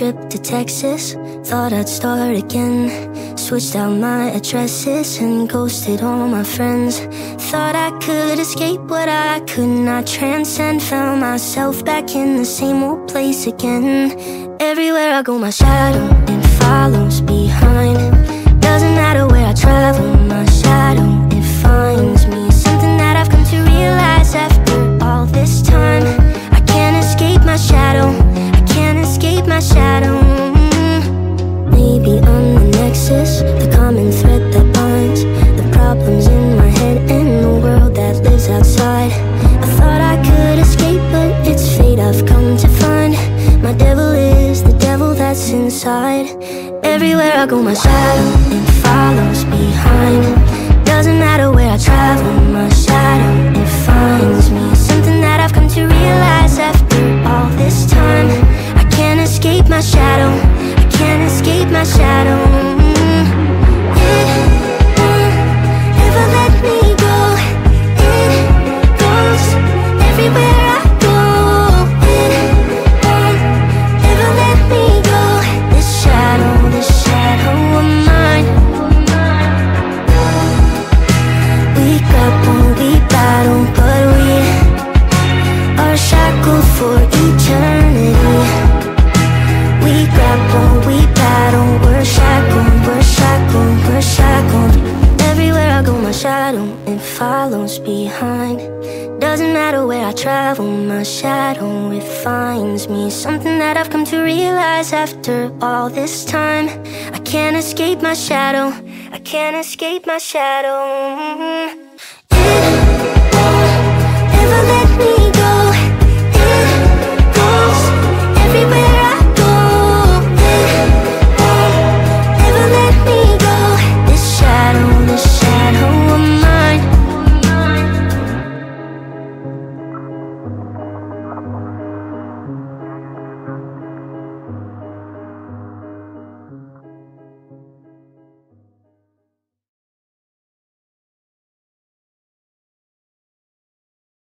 trip to Texas. Thought I'd start again. Switched out my addresses and ghosted all my friends. Thought I could escape what I could not transcend. Found myself back in the same old place again. Everywhere I go my shadow, it follows behind. Doesn't matter where I travel, my shadow, it finds me. Something that I've come to realize after all this time. I can't escape my shadow, I can't escape my shadow. Maybe I'm the nexus, the common thread that binds the problems in my head and the world that lives outside. I thought I could escape, but it's fate I've come to find. My devil is the devil that's inside. Everywhere I go my shadow, it follows behind. Doesn't matter where I travel, my shadow, it finds me. Something that I've come to realize after all this time. I can't escape my shadow, I can't escape my shadow. It won't ever let me go. It goes everywhere I go. It won't ever let me go. This shadow of mine. We grapple, we battle, but we are shackled for eternity. We grapple, we battle, we're shackled, we're shackled, we're shackled. Everywhere I go my shadow, it follows behind. Doesn't matter where I travel, my shadow, it finds me. Something that I've come to realize after all this time. I can't escape my shadow, I can't escape my shadow.